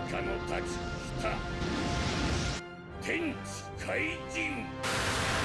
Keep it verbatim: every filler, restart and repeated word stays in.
の立ち北天地怪人。